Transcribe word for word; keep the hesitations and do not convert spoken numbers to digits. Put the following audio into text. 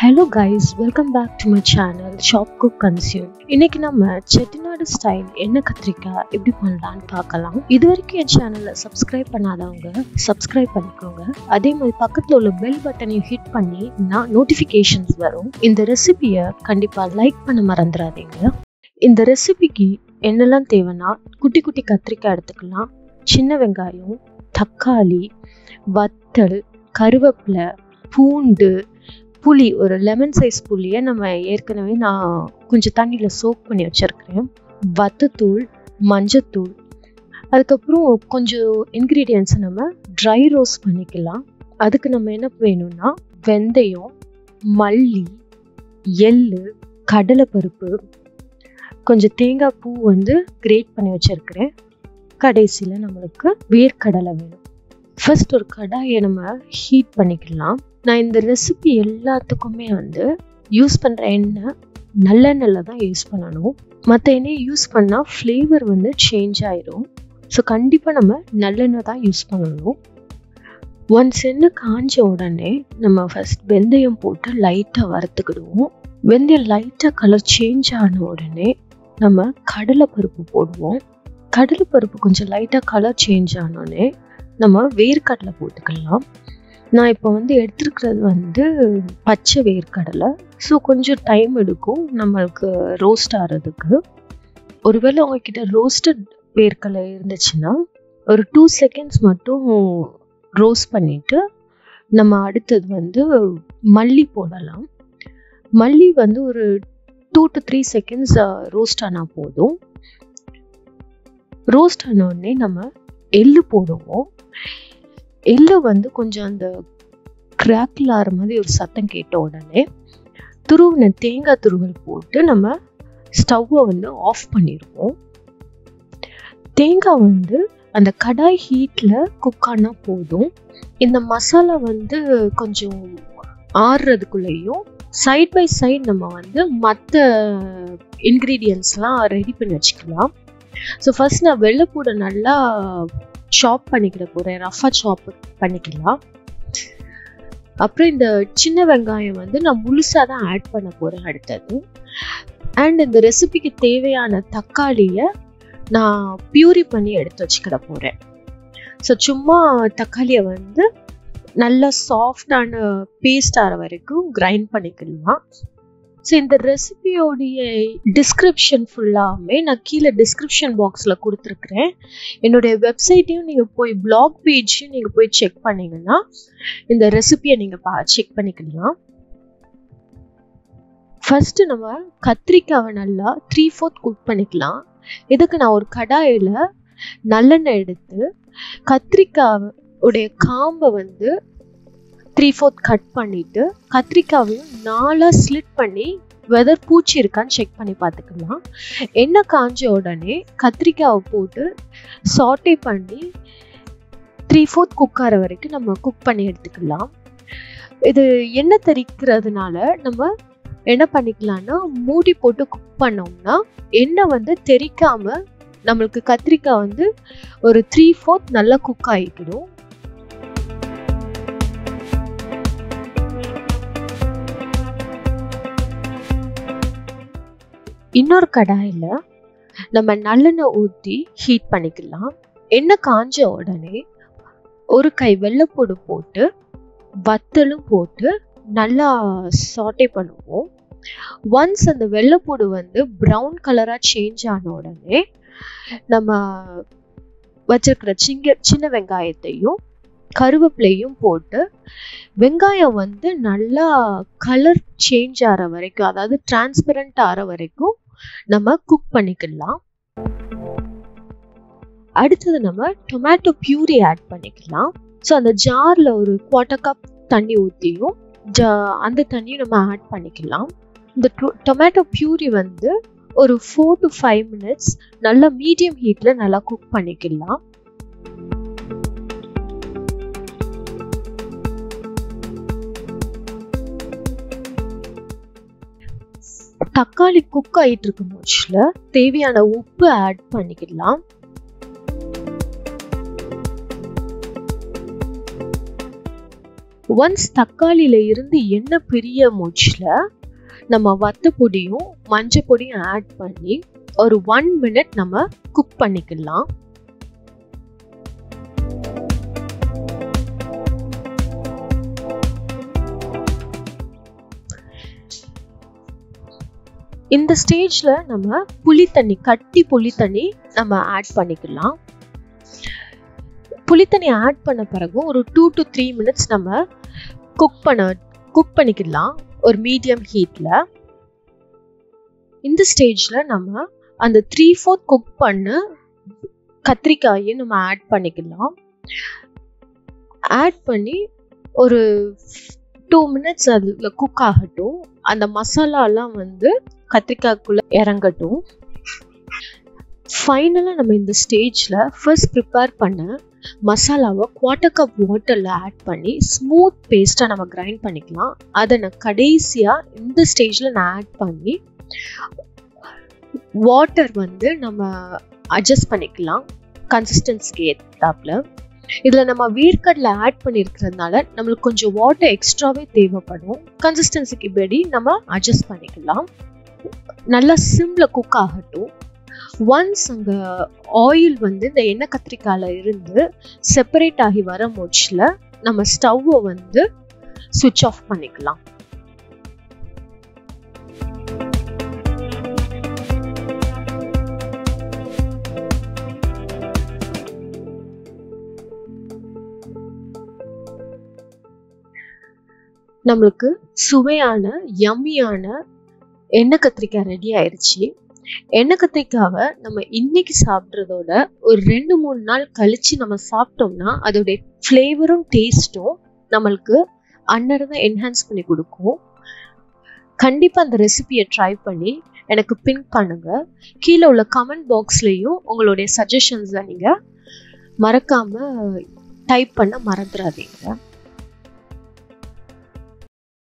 Hello guys, welcome back to my channel ChopCookConsume. இன்னைக்கு நம்ம Chettinad style எண்ணெய் கத்திரிக்காய் எப்படி பண்ணலாம்னு பார்க்கலாம். இதுவரைக்கும் என் சேனலை சப்ஸ்கிரைப் பண்ணாதவங்க சப்ஸ்கிரைப் பண்ணிக்கோங்க. அதே மாதிரி பக்கத்துல உள்ள பெல் பட்டனையும் ஹிட் பண்ணி நான் நோட்டிஃபிகேஷன்ஸ் வரும். இந்த ரெசிபியை கண்டிப்பா லைக் பண்ண மறந்துடாதீங்க. இந்த ரெசிபிக்கு என்னெல்லாம் தேவைன்னா குட்டி குட்டி கத்திரிக்காய் எடுத்துக்கலாம், சின்ன வெங்காயம், தக்காளி, வத்தல், கருவேப்பிலை, பூண்டு, புளி, ஒரு லெமன் சைஸ் புளியை நம்ம ஏற்கனவே நான் கொஞ்சம் தண்ணியில் சோக் பண்ணி வச்சுருக்கிறேன், வத்தத்தூள், மஞ்சத்தூள், அதுக்கப்புறம் கொஞ்சம் இன்க்ரீடியன்ஸை நம்ம ட்ரை ரோஸ்ட் பண்ணிக்கலாம். அதுக்கு நம்ம என்ன வேணும்னா வெந்தயம், மல்லி, எள், கடலைப்பருப்பு, கொஞ்சம் தேங்காய் பூ வந்து கிரேட் பண்ணி வச்சுருக்கிறேன். கடைசியில் நம்மளுக்கு வேர்க்கடலை வேணும். ஃபர்ஸ்ட் ஒரு கடாயை நம்ம ஹீட் பண்ணிக்கலாம். நான் இந்த ரெசிபி எல்லாத்துக்குமே வந்து யூஸ் பண்ணுற எண்ணெய் நல்லெண்ணெயில் தான் யூஸ் பண்ணணும். மற்ற எண்ணெயை யூஸ் பண்ணால் ஃப்ளேவர் வந்து சேஞ்ச் ஆயிடும். ஸோ கண்டிப்பாக நம்ம நல்லெண்ணெய் தான் யூஸ் பண்ணணும். ஒன்ஸ் எண்ணெய் காஞ்ச உடனே நம்ம ஃபர்ஸ்ட் வெந்தயம் போட்டு லைட்டாக வறுத்துக்கிடுவோம். வெந்தயம் லைட்டாக கலர் சேஞ்ச் ஆன உடனே நம்ம கடலைப்பருப்பு போடுவோம். கடலைப்பருப்பு கொஞ்சம் லைட்டாக கலர் சேஞ்ச் ஆனோடனே நம்ம வேர்க்கடலை போட்டுக்கலாம். நான் இப்போ வந்து எடுத்துருக்கிறது வந்து பச்சை வேர்க்கடலை. ஸோ கொஞ்சம் டைம் எடுக்கும் நம்மளுக்கு ரோஸ்ட் ஆகிறதுக்கு. ஒருவேளை உங்ககிட்ட ரோஸ்டட் வேர்க்கடலை இருந்துச்சுன்னா ஒரு டூ செகண்ட்ஸ் மட்டும் ரோஸ்ட் பண்ணிவிட்டு நம்ம அடுத்தது வந்து மல்லி போடலாம். மல்லி வந்து ஒரு two to three seconds roast ஆனால் போதும். ரோஸ்ட் ஆனோடனே நம்ம எள்ளு போடுவோம். எள்ளு வந்து கொஞ்சம் அந்த கிராக்கில் ஆகிற மாதிரி ஒரு சத்தம் கேட்ட உடனே துருவின தேங்காய் துருவல் போட்டு நம்ம ஸ்டவ்வை வந்து ஆஃப் பண்ணிடுவோம். தேங்காய் வந்து அந்த கடாய் ஹீட்டில் குக் ஆனால் போதும். இந்த மசாலா வந்து கொஞ்சம் ஆறுறதுக்குள்ளேயும் சைட் பை சைட் நம்ம வந்து மற்ற இன்க்ரீடியன்ஸ்லாம் ரெடி பண்ணி வச்சுக்கலாம். ஸோ ஃபர்ஸ்ட் நான் வெள்ளைப்பூடை நல்லா சாப் பண்ணிக்கிட போகிறேன், ரஃபாக சாப் பண்ணிக்கலாம். அப்புறம் இந்த சின்ன வெங்காயம் வந்து நான் முழுசாக தான் ஆட் பண்ண போகிறேன் அடுத்தது. அண்ட் இந்த ரெசிபிக்கு தேவையான தக்காளியை நான் பியூரி பண்ணி எடுத்து வச்சுக்கிட போகிறேன். ஸோ சும்மா தக்காளியை வந்து நல்லா சாஃப்டான பேஸ்ட் ஆகிற வரைக்கும் கிரைண்ட் பண்ணிக்கலாம். ஸோ இந்த ரெசிபியோடைய டிஸ்கிரிப்ஷன் ஃபுல்லாகவே நான் கீழே டிஸ்கிரிப்ஷன் பாக்ஸில் கொடுத்துருக்குறேன். என்னுடைய வெப்சைட்டையும் நீங்கள் போய் பிளாக் பேஜையும் நீங்கள் போய் செக் பண்ணிங்கன்னா இந்த ரெசிபியை நீங்கள் பா செக் பண்ணிக்கலாம். ஃபர்ஸ்ட்டு நம்ம கத்திரிக்காவை நல்லா த்ரீ ஃபோர்த் குக் பண்ணிக்கலாம். இதுக்கு நான் ஒரு கடாயில் நல்லெண்ணெய் எடுத்து கத்திரிக்காவுடைய காம்பை வந்து த்ரீ ஃபோர்த் கட் பண்ணிவிட்டு கத்திரிக்காவையும் நாலாக ஸ்லிட் பண்ணி வெதர் பூச்சி இருக்கான்னு செக் பண்ணி பார்த்துக்கலாம். எண்ணெய் காஞ்ச உடனே கத்திரிக்காவை போட்டு சாட்டே பண்ணி த்ரீ ஃபோர்த் குக் ஆகிற வரைக்கும் நம்ம குக் பண்ணி எடுத்துக்கலாம். இது எண்ணெய் தெறிக்கிறதுனால நம்ம என்ன பண்ணிக்கலாம்னா மூடி போட்டு குக் பண்ணோம்னா எண்ணெய் வந்து தெறிக்காமல் நம்மளுக்கு கத்திரிக்காய் வந்து ஒரு த்ரீ ஃபோர்த் நல்லா குக் ஆகிக்கிடும். இன்னொரு கடாயில் நம்ம நல்லெண்ணெய் ஊற்றி ஹீட் பண்ணிக்கலாம். எண்ணெய் காஞ்ச உடனே ஒரு கை வெள்ளைப்பூடு போட்டு வத்தலும் போட்டு நல்லா சாட்டே பண்ணுவோம். ஒன்ஸ் அந்த வெள்ளைப்பூடு வந்து ப்ரௌன் கலராக சேஞ்ச் ஆன உடனே நம்ம வச்சிருக்கிற சிங்க சின்ன வெங்காயத்தையும் கருவேப்பிலையும் போட்டு வெங்காயம் வந்து நல்லா கலர் சேஞ்ச் ஆகிற வரைக்கும், அதாவது டிரான்ஸ்பரண்ட் ஆகிற வரைக்கும் நம்ம குக் பண்ணிக்கலாம். அடுத்தது நம்ம டொமேட்டோ பியூரி ஆட் பண்ணிக்கலாம். ஸோ அந்த ஜாரில் ஒரு குவார்ட்டர் கப் தண்ணி ஊற்றியும் ஜா அந்த தண்ணியும் நம்ம ஆட் பண்ணிக்கலாம். இந்த டொமேட்டோ பியூரி வந்து ஒரு ஃபோர் டு ஃபைவ் மினிட்ஸ் நல்லா மீடியம் ஹீட்டில் நல்லா குக் பண்ணிக்கலாம். தக்காளி குக் ஆகிட்டு இருக்கும் போதுல தேவையான உப்பு ஆட் பண்ணிக்கலாம். ஒன்ஸ் தக்காளியில இருந்து எண்ணெய் பிரிய மூச்சுல நம்ம வத்த பொடியும் மஞ்சள் பொடியும் ஆட் பண்ணி ஒரு ஒன் மினிட் நம்ம குக் பண்ணிக்கலாம். இந்த ஸ்டேஜ்ல நம்ம புளி தண்ணி கட்டி புளி தண்ணி நம்ம ஆட் பண்ணிக்கலாம். புளி தண்ணி ஆட் பண்ண பிறகு ஒரு டூ டு த்ரீ மினிட்ஸ் நம்ம குக் பண்ண குக் பண்ணிக்கலாம் ஒரு மீடியம் ஹீட்ல. இந்த ஸ்டேஜ்ல நம்ம அந்த த்ரீ ஃபோர்த் குக் பண்ண கத்திரிக்காயை நம்ம ஆட் பண்ணிக்கலாம். ஆட் பண்ணி ஒரு டூ மினிட்ஸ் அதுல குக் ஆகட்டும். அந்த மசாலாலாம் வந்து கத்திரிக்காய்க்குள்ள இறங்கட்டும். ஃபைனலாக நம்ம இந்த ஸ்டேஜில் ஃபர்ஸ்ட் ப்ரிப்பேர் பண்ண மசாலாவை குவார்ட்டர் கப் வாட்டரில் ஆட் பண்ணி ஸ்மூத் பேஸ்ட்டாக நம்ம கிரைண்ட் பண்ணிக்கலாம். அதை நான் கடைசியாக இந்த ஸ்டேஜில் நான் ஆட் பண்ணி வாட்டர் வந்து நம்ம அட்ஜஸ்ட் பண்ணிக்கலாம் கன்சிஸ்டன்சிக்கு ஏற்றாப்புல. இதில் நம்ம வேர்க்கடலை ஆட் பண்ணியிருக்கிறதுனால நம்மளுக்கு கொஞ்சம் வாட்டர் எக்ஸ்ட்ராவே தேவைப்படும். கன்சிஸ்டன்சிக்கு படி நம்ம அட்ஜஸ்ட் பண்ணிக்கலாம். நல்லா சிம்ல குக் ஆகட்டும். ஒன்ஸ் அங்கே ஆயில் வந்து இந்த எண்ணெய் கத்திரிக்காயில இருந்து செப்பரேட் ஆகி வர மூச்சில் நம்ம ஸ்டவ்வை வந்து சுவிட்ச் ஆஃப் பண்ணிக்கலாம். நம்மளுக்கு சுவையான யம்மியான எண்ணெய் கத்திரிக்காய் ரெடி ஆயிடுச்சு. எண்ணெய் கத்திரிக்காவை நம்ம இன்னைக்கு சாப்பிட்றதோட ஒரு ரெண்டு மூணு நாள் கழிச்சு நம்ம சாப்பிட்டோம்னா அதோடைய ஃப்ளேவரும் டேஸ்ட்டும் நம்மளுக்கு அன்னரை என்ஹான்ஸ் பண்ணி கொடுக்கும். கண்டிப்பாக அந்த ரெசிபியை ட்ரை பண்ணி எனக்கு பின் பண்ணுங்க. கீழே உள்ள கமெண்ட் பாக்ஸ்லேயும் உங்களுடைய சஜஷன்ஸை நீங்கள் மறக்காமல் டைப் பண்ண மறந்துடாதீங்க.